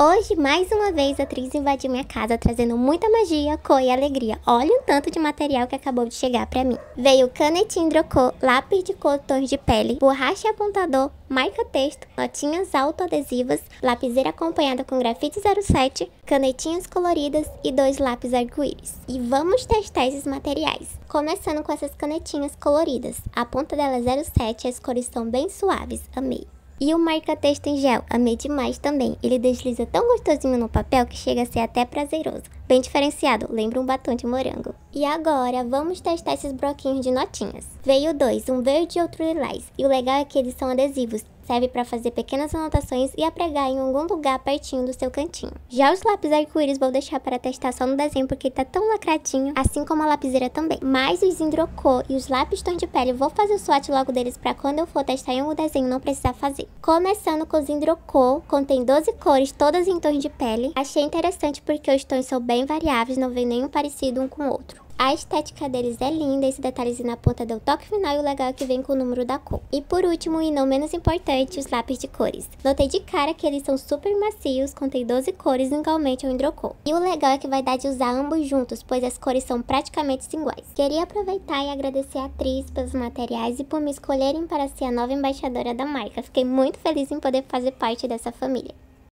Hoje, mais uma vez, a atriz invadiu minha casa trazendo muita magia, cor e alegria. Olha o tanto de material que acabou de chegar pra mim. Veio canetinha hidrocor, lápis de cor tons de pele, borracha e apontador, marca-texto, notinhas autoadesivas, lapiseira acompanhada com grafite 07, canetinhas coloridas e 2 lápis arco-íris. E vamos testar esses materiais. Começando com essas canetinhas coloridas. A ponta dela é 07 e as cores são bem suaves. Amei. E o marca-texto em gel, amei demais também. Ele desliza tão gostosinho no papel que chega a ser até prazeroso. Bem diferenciado, lembra um batom de morango. E agora, vamos testar esses bloquinhos de notinhas. Veio 2, um verde e outro lilás. E o legal é que eles são adesivos. Serve para fazer pequenas anotações e apregar em algum lugar pertinho do seu cantinho. Já os lápis arco-íris vou deixar para testar só no desenho porque ele tá tão lacradinho, assim como a lapiseira também. Mas os hidrocor e os lápis tom de pele vou fazer o swatch logo deles para quando eu for testar em algum desenho não precisar fazer. Começando com os hidrocor, contém 12 cores, todas em tons de pele. Achei interessante porque os tons são bem variáveis, não vem nenhum parecido um com o outro. A estética deles é linda, esse detalhezinho na ponta deu toque final e o legal é que vem com o número da cor. E por último, e não menos importante, os lápis de cores. Notei de cara que eles são super macios, contém 12 cores igualmente ao hidrocor. E o legal é que vai dar de usar ambos juntos, pois as cores são praticamente iguais. Queria aproveitar e agradecer a atriz pelos materiais e por me escolherem para ser a nova embaixadora da marca. Fiquei muito feliz em poder fazer parte dessa família.